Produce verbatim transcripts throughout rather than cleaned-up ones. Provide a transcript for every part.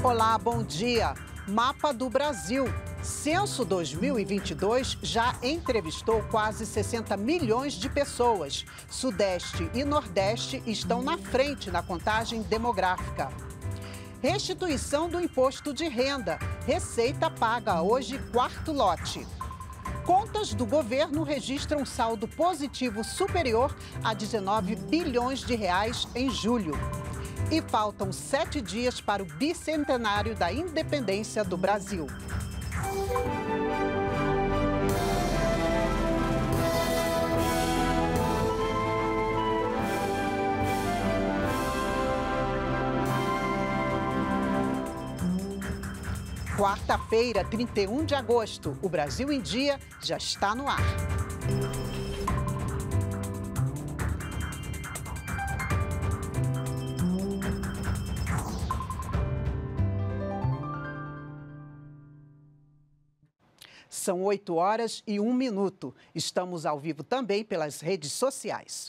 Olá, bom dia. Mapa do Brasil. Censo dois mil e vinte e dois já entrevistou quase sessenta milhões de pessoas. Sudeste e Nordeste estão na frente na contagem demográfica. Restituição do imposto de renda. Receita paga hoje quarto lote. Contas do governo registram saldo positivo superior a dezenove bilhões de reais em julho. E faltam sete dias para o bicentenário da independência do Brasil. Quarta-feira, trinta e um de agosto, o Brasil em Dia já está no ar. São oito horas e um minuto. Estamos ao vivo também pelas redes sociais.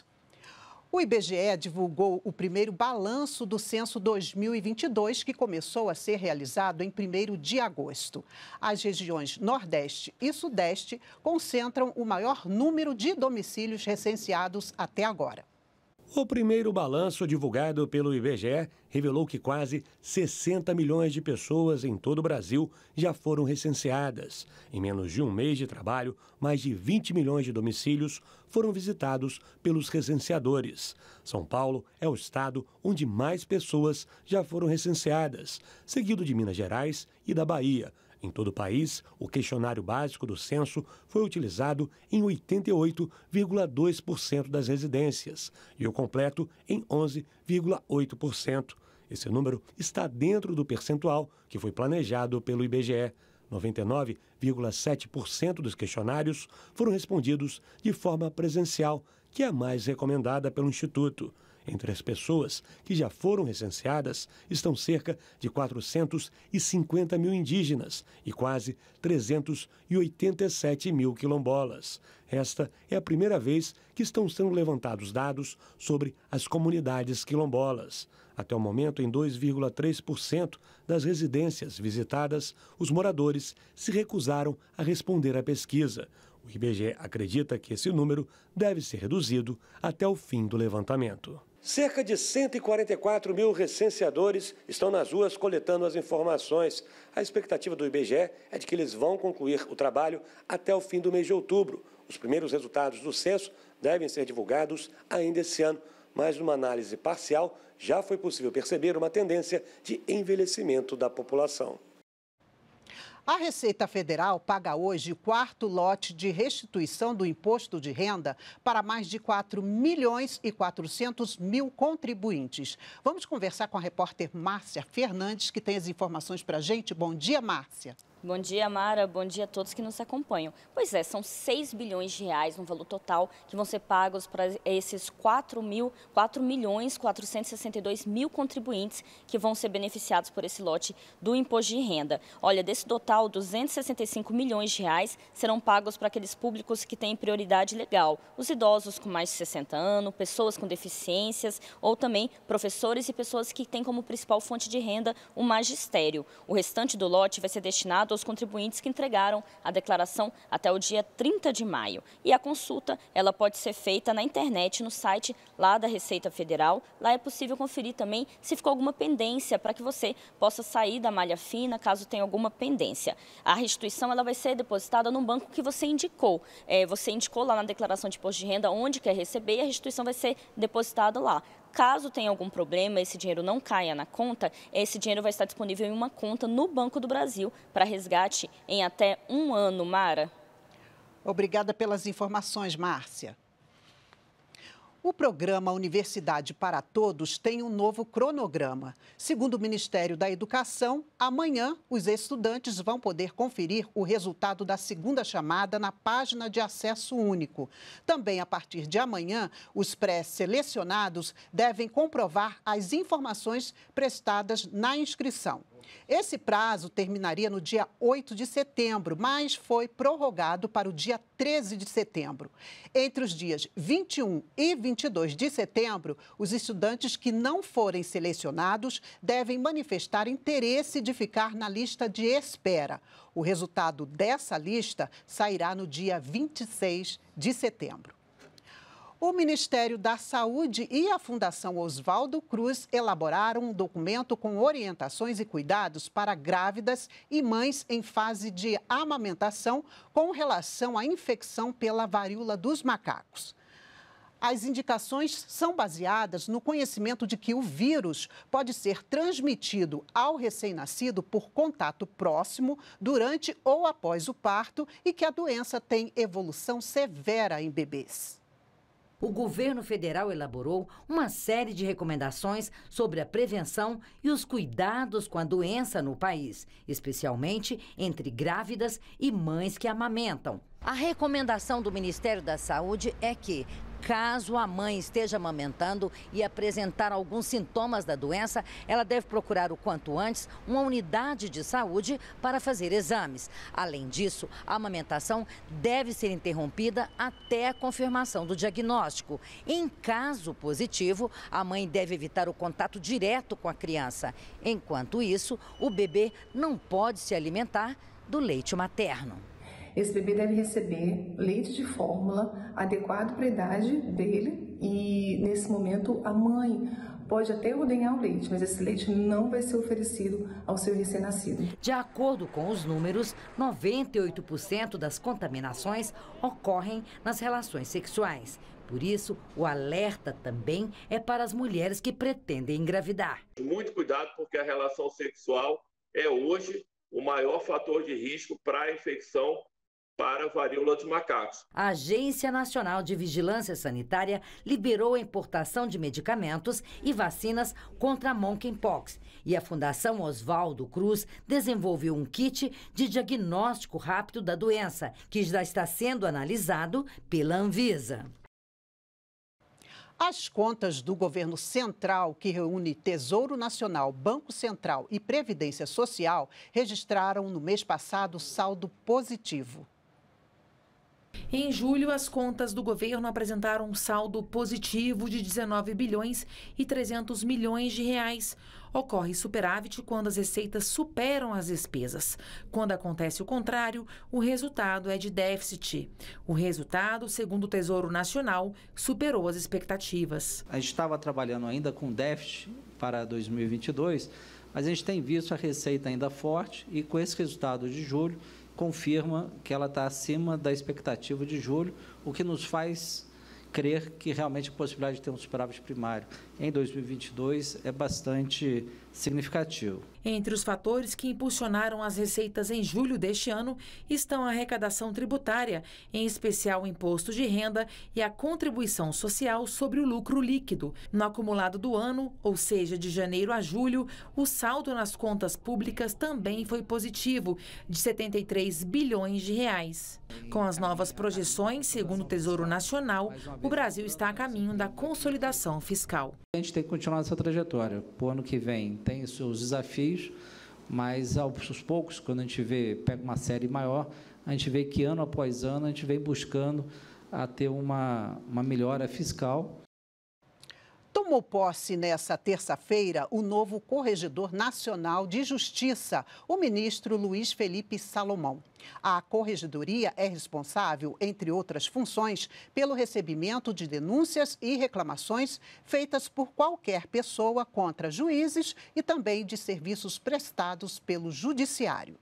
O I B G E divulgou o primeiro balanço do Censo dois mil e vinte e dois, que começou a ser realizado em primeiro de agosto. As regiões Nordeste e Sudeste concentram o maior número de domicílios recenseados até agora. O primeiro balanço divulgado pelo I B G E revelou que quase sessenta milhões de pessoas em todo o Brasil já foram recenseadas. Em menos de um mês de trabalho, mais de vinte milhões de domicílios foram visitados pelos recenseadores. São Paulo é o estado onde mais pessoas já foram recenseadas, seguido de Minas Gerais e da Bahia. Em todo o país, o questionário básico do censo foi utilizado em oitenta e oito vírgula dois por cento das residências e o completo em onze vírgula oito por cento. Esse número está dentro do percentual que foi planejado pelo I B G E. noventa e nove vírgula sete por cento dos questionários foram respondidos de forma presencial, que é a mais recomendada pelo Instituto. Entre as pessoas que já foram recenseadas estão cerca de quatrocentos e cinquenta mil indígenas e quase trezentos e oitenta e sete mil quilombolas. Esta é a primeira vez que estão sendo levantados dados sobre as comunidades quilombolas. Até o momento, em dois vírgula três por cento das residências visitadas, os moradores se recusaram a responder à pesquisa. O I B G E acredita que esse número deve ser reduzido até o fim do levantamento. Cerca de cento e quarenta e quatro mil recenseadores estão nas ruas coletando as informações. A expectativa do I B G E é de que eles vão concluir o trabalho até o fim do mês de outubro. Os primeiros resultados do censo devem ser divulgados ainda esse ano, mas numa análise parcial já foi possível perceber uma tendência de envelhecimento da população. A Receita Federal paga hoje o quarto lote de restituição do imposto de renda para mais de quatro milhões e quatrocentos mil contribuintes. Vamos conversar com a repórter Márcia Fernandes, que tem as informações para a gente. Bom dia, Márcia. Bom dia, Mara. Bom dia a todos que nos acompanham. Pois é, são seis bilhões de reais no valor total que vão ser pagos para esses quatro milhões quatrocentos e sessenta e dois mil contribuintes que vão ser beneficiados por esse lote do imposto de renda. Olha, desse total, duzentos e sessenta e cinco milhões de reais serão pagos para aqueles públicos que têm prioridade legal. Os idosos com mais de sessenta anos, pessoas com deficiências ou também professores e pessoas que têm como principal fonte de renda o magistério. O restante do lote vai ser destinado aos contribuintes que entregaram a declaração até o dia trinta de maio. E a consulta, ela pode ser feita na internet, no site lá da Receita Federal. Lá é possível conferir também se ficou alguma pendência para que você possa sair da malha fina, caso tenha alguma pendência. A restituição, ela vai ser depositada no banco que você indicou. É, você indicou lá na declaração de imposto de renda onde quer receber e a restituição vai ser depositada lá. Caso tenha algum problema, esse dinheiro não caia na conta, esse dinheiro vai estar disponível em uma conta no Banco do Brasil para resgate em até um ano, Mara. Obrigada pelas informações, Márcia. O programa Universidade para Todos tem um novo cronograma. Segundo o Ministério da Educação, amanhã os estudantes vão poder conferir o resultado da segunda chamada na página de acesso único. Também, a partir de amanhã, os pré-selecionados devem comprovar as informações prestadas na inscrição. Esse prazo terminaria no dia oito de setembro, mas foi prorrogado para o dia treze de setembro. Entre os dias vinte e um e vinte e dois de setembro, os estudantes que não forem selecionados devem manifestar interesse de ficar na lista de espera. O resultado dessa lista sairá no dia vinte e seis de setembro. O Ministério da Saúde e a Fundação Oswaldo Cruz elaboraram um documento com orientações e cuidados para grávidas e mães em fase de amamentação com relação à infecção pela varíola dos macacos. As indicações são baseadas no conhecimento de que o vírus pode ser transmitido ao recém-nascido por contato próximo, durante ou após o parto e que a doença tem evolução severa em bebês. O governo federal elaborou uma série de recomendações sobre a prevenção e os cuidados com a doença no país, especialmente entre grávidas e mães que amamentam. A recomendação do Ministério da Saúde é que, caso a mãe esteja amamentando e apresentar alguns sintomas da doença, ela deve procurar o quanto antes uma unidade de saúde para fazer exames. Além disso, a amamentação deve ser interrompida até a confirmação do diagnóstico. Em caso positivo, a mãe deve evitar o contato direto com a criança. Enquanto isso, o bebê não pode se alimentar do leite materno. Esse bebê deve receber leite de fórmula adequado para a idade dele e, nesse momento, a mãe pode até ordenhar o leite, mas esse leite não vai ser oferecido ao seu recém-nascido. De acordo com os números, noventa e oito por cento das contaminações ocorrem nas relações sexuais. Por isso, o alerta também é para as mulheres que pretendem engravidar. Muito cuidado, porque a relação sexual é hoje o maior fator de risco para a infecção para a varíola dos macacos. A Agência Nacional de Vigilância Sanitária liberou a importação de medicamentos e vacinas contra a monkeypox. E a Fundação Oswaldo Cruz desenvolveu um kit de diagnóstico rápido da doença, que já está sendo analisado pela Anvisa. As contas do governo central, que reúne Tesouro Nacional, Banco Central e Previdência Social, registraram no mês passado saldo positivo. Em julho, as contas do governo apresentaram um saldo positivo de dezenove bilhões e trezentos milhões de reais. Ocorre superávit quando as receitas superam as despesas. Quando acontece o contrário, o resultado é de déficit. O resultado, segundo o Tesouro Nacional, superou as expectativas. A gente estava trabalhando ainda com déficit para dois mil e vinte e dois, mas a gente tem visto a receita ainda forte e com esse resultado de julho, confirma que ela está acima da expectativa de julho, o que nos faz crer que realmente a possibilidade de ter um superávit primário em dois mil e vinte e dois é bastante significativo. Entre os fatores que impulsionaram as receitas em julho deste ano estão a arrecadação tributária, em especial o imposto de renda e a contribuição social sobre o lucro líquido. No acumulado do ano, ou seja, de janeiro a julho, o saldo nas contas públicas também foi positivo, de setenta e três bilhões de reais. Com as novas projeções, segundo o Tesouro Nacional, o Brasil está a caminho da consolidação fiscal. A gente tem que continuar essa trajetória. Para o ano que vem tem os seus desafios, mas aos poucos, quando a gente vê, pega uma série maior, a gente vê que ano após ano a gente vem buscando a ter uma, uma melhora fiscal. Tomou posse nessa terça-feira o novo Corregedor Nacional de Justiça, o ministro Luiz Felipe Salomão. A corregedoria é responsável, entre outras funções, pelo recebimento de denúncias e reclamações feitas por qualquer pessoa contra juízes e também de serviços prestados pelo Judiciário.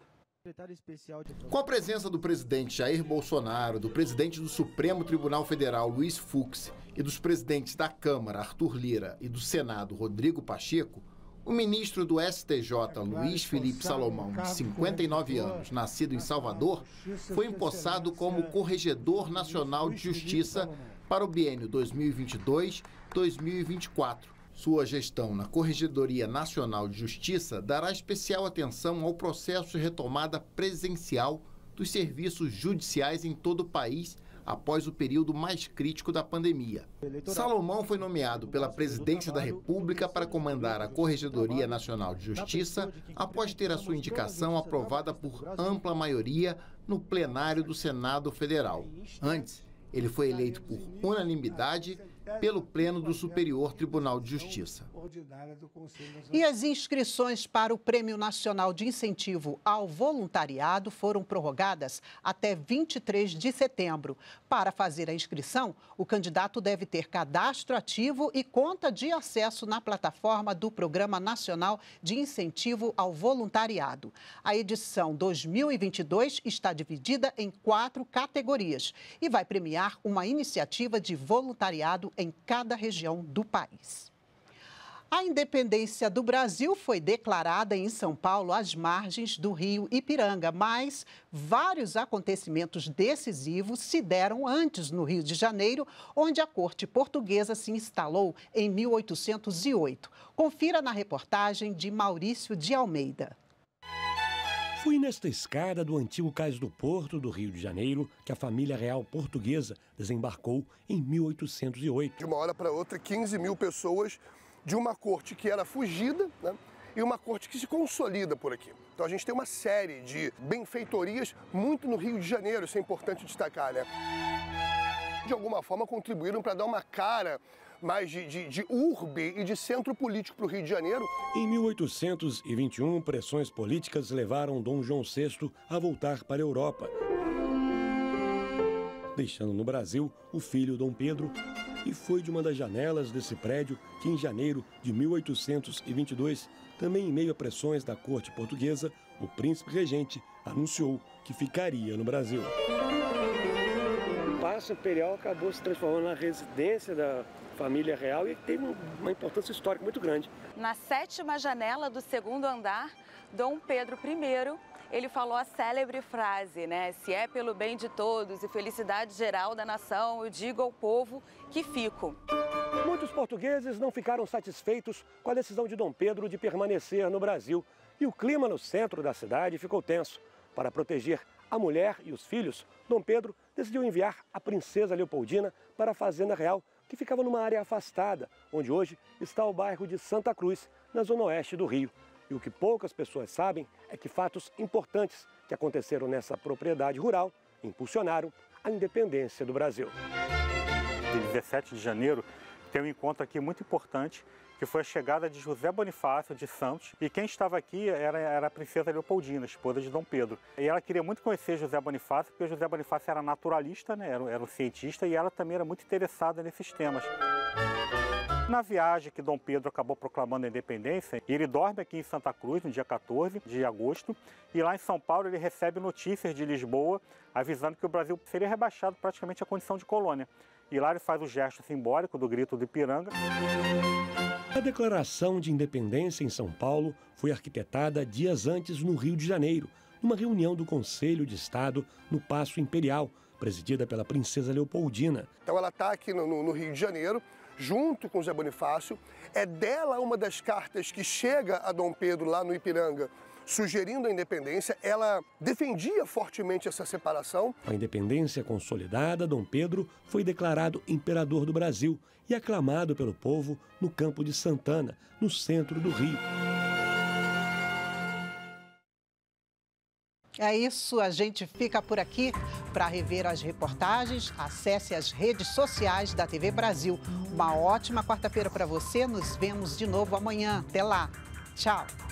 Com a presença do presidente Jair Bolsonaro, do presidente do Supremo Tribunal Federal, Luiz Fux, e dos presidentes da Câmara, Arthur Lira, e do Senado, Rodrigo Pacheco, o ministro do S T J, Luiz Felipe Salomão, de cinquenta e nove anos, nascido em Salvador, foi empossado como Corregedor Nacional de Justiça para o biênio dois mil e vinte e dois a dois mil e vinte e quatro. Sua gestão na Corregedoria Nacional de Justiça dará especial atenção ao processo de retomada presencial dos serviços judiciais em todo o país, após o período mais crítico da pandemia. Salomão foi nomeado pela Presidência da República para comandar a Corregedoria Nacional de Justiça após ter a sua indicação aprovada por ampla maioria no plenário do Senado Federal. Antes, ele foi eleito por unanimidade pelo Pleno do Superior Tribunal de Justiça. E as inscrições para o Prêmio Nacional de Incentivo ao Voluntariado foram prorrogadas até vinte e três de setembro. Para fazer a inscrição, o candidato deve ter cadastro ativo e conta de acesso na plataforma do Programa Nacional de Incentivo ao Voluntariado. A edição dois mil e vinte e dois está dividida em quatro categorias e vai premiar uma iniciativa de voluntariado em cada região do país. A independência do Brasil foi declarada em São Paulo, às margens do rio Ipiranga, mas vários acontecimentos decisivos se deram antes no Rio de Janeiro, onde a corte portuguesa se instalou em mil oitocentos e oito. Confira na reportagem de Maurício de Almeida. Foi nesta escada do antigo cais do Porto do Rio de Janeiro que a família real portuguesa desembarcou em mil oitocentos e oito. De uma hora para outra, quinze mil pessoas de uma corte que era fugida, né, e uma corte que se consolida por aqui. Então a gente tem uma série de benfeitorias muito no Rio de Janeiro, isso é importante destacar, né? De alguma forma contribuíram para dar uma cara mais de, de, de urbe e de centro político para o Rio de Janeiro. Em mil oitocentos e vinte e um, pressões políticas levaram Dom João sexto a voltar para a Europa, deixando no Brasil o filho Dom Pedro, e foi de uma das janelas desse prédio que, em janeiro de mil oitocentos e vinte e dois, também em meio a pressões da corte portuguesa, o príncipe regente anunciou que ficaria no Brasil. O Paço Imperial acabou se transformando na residência da família real e teve uma importância histórica muito grande. Na sétima janela do segundo andar, Dom Pedro I, ele falou a célebre frase, né? Se é pelo bem de todos e felicidade geral da nação, eu digo ao povo que fico. Muitos portugueses não ficaram satisfeitos com a decisão de Dom Pedro de permanecer no Brasil e o clima no centro da cidade ficou tenso. Para proteger a mulher e os filhos, Dom Pedro decidiu enviar a princesa Leopoldina para a Fazenda Real, que ficava numa área afastada, onde hoje está o bairro de Santa Cruz, na zona oeste do Rio. E o que poucas pessoas sabem é que fatos importantes que aconteceram nessa propriedade rural impulsionaram a independência do Brasil. Em dezessete de janeiro, tem um encontro aqui muito importante, que foi a chegada de José Bonifácio de Santos. E quem estava aqui era, era a princesa Leopoldina, esposa de Dom Pedro. E ela queria muito conhecer José Bonifácio, porque José Bonifácio era naturalista, né? era, era um cientista, e ela também era muito interessada nesses temas. Na viagem que Dom Pedro acabou proclamando a independência, ele dorme aqui em Santa Cruz no dia quatorze de agosto, e lá em São Paulo ele recebe notícias de Lisboa, avisando que o Brasil seria rebaixado praticamente à condição de colônia. E lá ele faz o gesto simbólico do grito do Ipiranga. A declaração de independência em São Paulo foi arquitetada dias antes no Rio de Janeiro, numa reunião do Conselho de Estado no Paço Imperial, presidida pela princesa Leopoldina. Então ela está aqui no, no Rio de Janeiro, junto com Zé Bonifácio. É dela uma das cartas que chega a Dom Pedro lá no Ipiranga, sugerindo a independência. Ela defendia fortemente essa separação. A independência consolidada, Dom Pedro foi declarado imperador do Brasil e aclamado pelo povo no Campo de Santana, no centro do Rio. É isso, a gente fica por aqui. Para rever as reportagens, acesse as redes sociais da T V Brasil. Uma ótima quarta-feira para você, nos vemos de novo amanhã. Até lá, tchau!